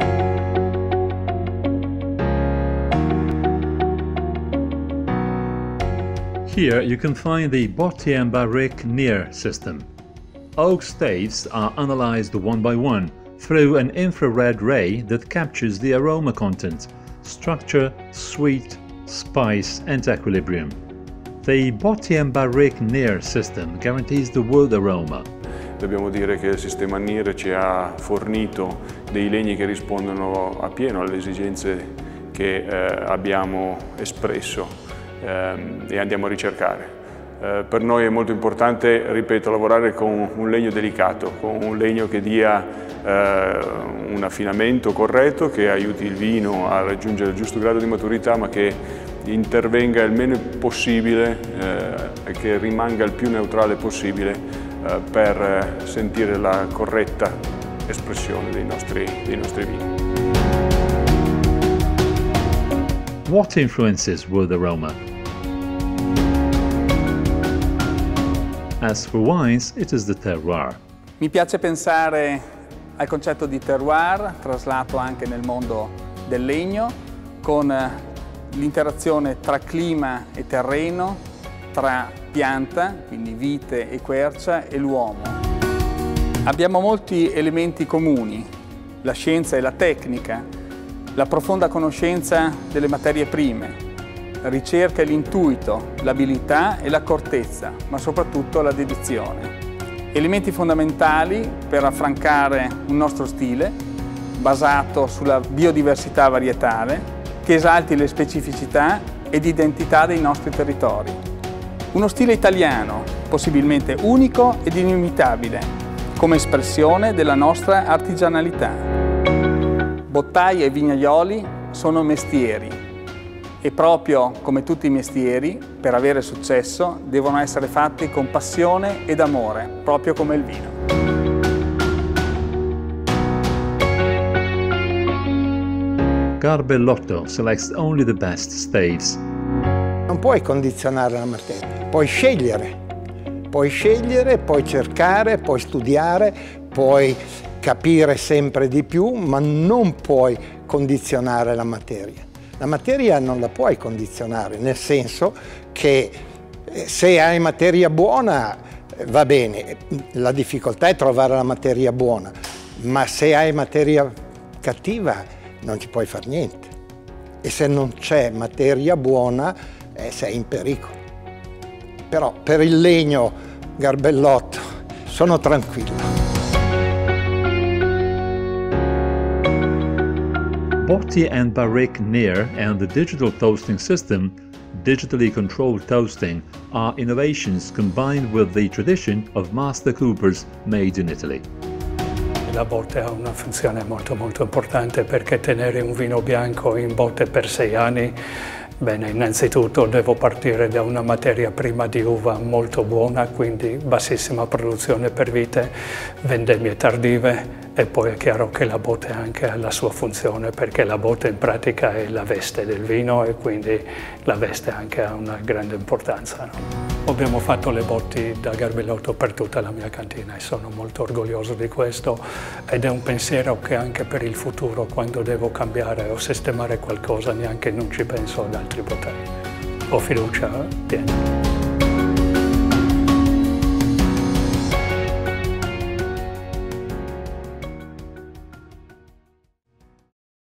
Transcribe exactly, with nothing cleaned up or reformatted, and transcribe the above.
Here you can find the Botti and Barrique Near system. Oak staves are analyzed one by one through an infrared ray that captures the aroma content, structure, sweet, spice and equilibrium. The Botti and Barrique Near system guarantees the wood aroma. Dobbiamo dire che il sistema N I R ci ha fornito dei legni che rispondono appieno alle esigenze che eh, abbiamo espresso e andiamo a ricercare. Eh, per noi è molto importante, ripeto, lavorare con un legno delicato, con un legno che dia eh, un affinamento corretto, che aiuti il vino a raggiungere il giusto grado di maturità, ma che intervenga il meno possibile eh, e che rimanga il più neutrale possibile eh, per sentire la corretta espressione dei nostri, dei nostri vini. What influences wood aroma? As for wines, it is the terroir. Mi piace pensare al concetto di terroir, traslato anche nel mondo del legno, con l'interazione tra clima e terreno, tra pianta, quindi vite e quercia, e l'uomo. Abbiamo molti elementi comuni, la scienza e la tecnica, la profonda conoscenza delle materie prime, la ricerca e l'intuito, l'abilità e l'accortezza, ma soprattutto la dedizione. Elementi fondamentali per affrancare un nostro stile, basato sulla biodiversità varietale, che esalti le specificità ed identità dei nostri territori. Uno stile italiano, possibilmente unico ed inimitabile, come espressione della nostra artigianalità. Bottai e vignaioli sono mestieri e proprio come tutti i mestieri, per avere successo, devono essere fatti con passione ed amore, proprio come il vino. Garbellotto selects only the best staves. Non puoi condizionare la materia, puoi scegliere. Puoi scegliere, puoi cercare, puoi studiare, puoi capire sempre di più, ma non puoi condizionare la materia. La materia non la puoi condizionare, nel senso che se hai materia buona va bene, la difficoltà è trovare la materia buona, ma se hai materia cattiva non ci puoi fare niente. E se non c'è materia buona eh, sei in pericolo. Però per il legno Garbellotto sono tranquillo. Botti and Barrique Near and the digital toasting system, digitally controlled toasting, are innovations combined with the tradition of master coopers made in Italy. La botte ha una funzione molto molto importante, perché tenere un vino bianco in botte per sei anni, bene, innanzitutto devo partire da una materia prima di uva molto buona, quindi bassissima produzione per vite, vendemmie tardive, e poi è chiaro che la botte anche ha la sua funzione, perché la botte in pratica è la veste del vino e quindi la veste anche ha una grande importanza, no? Abbiamo fatto le botti da Garbellotto per tutta la mia cantina e sono molto orgoglioso di questo, ed è un pensiero che anche per il futuro, quando devo cambiare o sistemare qualcosa, neanche non ci penso ad altri botteghi. Ho fiducia piena.